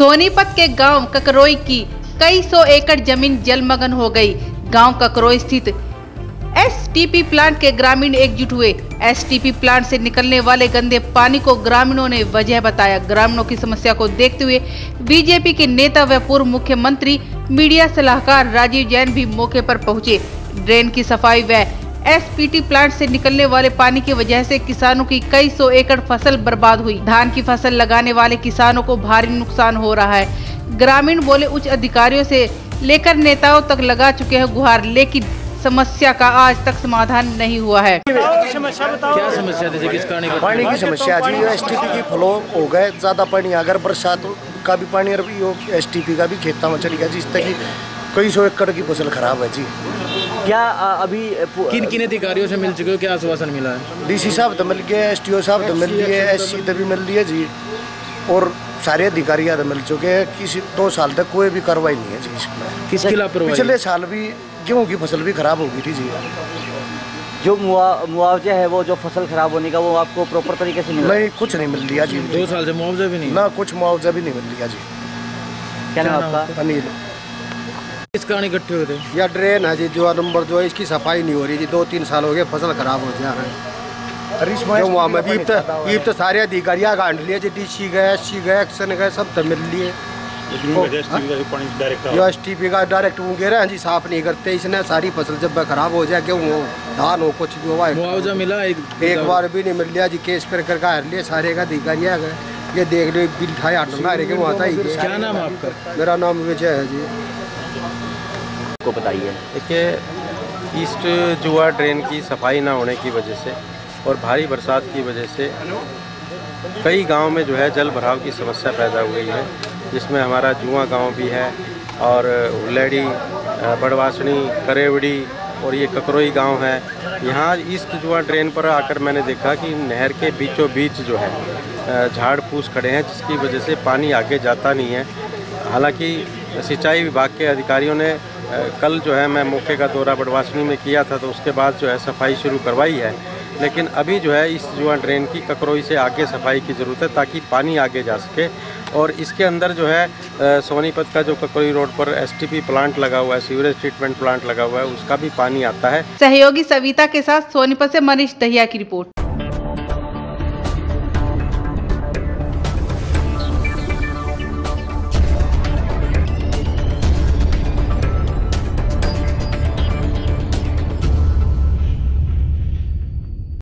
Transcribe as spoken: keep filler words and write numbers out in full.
सोनीपत के गांव ककरोई की कई सौ एकड़ जमीन जलमग्न हो गई। गांव ककरोई स्थित एसटीपी प्लांट के ग्रामीण एकजुट हुए। एसटीपी प्लांट से निकलने वाले गंदे पानी को ग्रामीणों ने वजह बताया। ग्रामीणों की समस्या को देखते हुए बीजेपी के नेता व पूर्व मुख्यमंत्री मीडिया सलाहकार राजीव जैन भी मौके पर पहुंचे। ड्रेन की सफाई व एसपीटी प्लांट से निकलने वाले पानी की वजह से किसानों की कई सौ एकड़ फसल बर्बाद हुई। धान की फसल लगाने वाले किसानों को भारी नुकसान हो रहा है। ग्रामीण बोले उच्च अधिकारियों से लेकर नेताओं तक लगा चुके हैं गुहार, लेकिन समस्या का आज तक समाधान नहीं हुआ है। क्या समस्या थी? किस कारण? पानी की समस्या जी, एसटीपी की फ्लो हो गए ज्यादा पानी, अगर बरसात का भी पानी और एसटीपी का भी खेतों में चली गया, जिस तरह की कई सौ एकड़ की फसल खराब है जी। क्या अभी किन किन अधिकारियों से मिल चुके हो? क्या आश्वासन मिला है? डीसी साहब तो मिल गए, एसटीओ साहब तो मिल लिए, एससी तो भी मिल लिए जी, और सारे अधिकारी तो मिल चुके हैं। किसी दो साल तक कोई भी कार्रवाई नहीं है जी इसमें। किसकी लापरवाही? पिछले साल भी गेहूँ की फसल भी खराब हो गई थी जी। जो मुआवजा है वो जो फसल खराब होने का वो आपको प्रॉपर तरीके से मिला? नहीं, कुछ नहीं मिल लिया जी। दो साल से मुआवजा भी नहीं? ना कुछ मुआवजा भी नहीं मिल लिया जी। क्या नाम आपका? अनिल। किस कारण इकट्ठे हुए थे? यह ड्रेन है जी, जो नंबर जो है इसकी सफाई नहीं हो रही जी। दो तीन साल हो गए, फसल खराब हो जा रहा है। जो तो सारे अधिकारी गांड लिए जी, डीसी गए, एससी गए, एक्शन गए, सब तो मिल लिए। जो एसटीपी का डायरेक्ट वगैरह हैं जी, साफ नहीं करते। इसने सारी फसल जब खराब हो जाए, गेहूँ हो, धान हो, कुछ भी हुआ, मुआवजा मिला एक, एक बार भी नहीं मिल लिया जी। केस कर कर हार लिए सारे का अधिकारी आ गए। ये देख लो बिल खाए हटना रहे वहाँ था। क्या नाम है आपका? मेरा नाम विजय है जी। को बताइए। देखिए, ईस्ट जुआ ड्रेन की सफाई ना होने की वजह से और भारी बरसात की वजह से कई गांव में जो है जल भराव की समस्या पैदा हो गई है, जिसमें हमारा जुआ गांव भी है और उल्लेड़ी, बड़वासनी, करेवड़ी और ये ककरोई गांव है। यहाँ ईस्ट जुआ ड्रेन पर आकर मैंने देखा कि नहर के बीचों बीच जो है झाड़ फूस खड़े हैं, जिसकी वजह से पानी आगे जाता नहीं है। हालांकि सिंचाई विभाग के अधिकारियों ने कल जो है मैं मौके का दौरा बड़वासनी में किया था, तो उसके बाद जो है सफाई शुरू करवाई है, लेकिन अभी जो है इस जुआ ड्रेन की ककरोई से आगे सफाई की ज़रूरत है ताकि पानी आगे जा सके। और इसके अंदर जो है सोनीपत का जो ककरोई रोड पर एसटीपी प्लांट लगा हुआ है, सीवरेज ट्रीटमेंट प्लांट लगा हुआ है, उसका भी पानी आता है। सहयोगी सविता के साथ सोनीपत से मनीष दहिया की रिपोर्ट।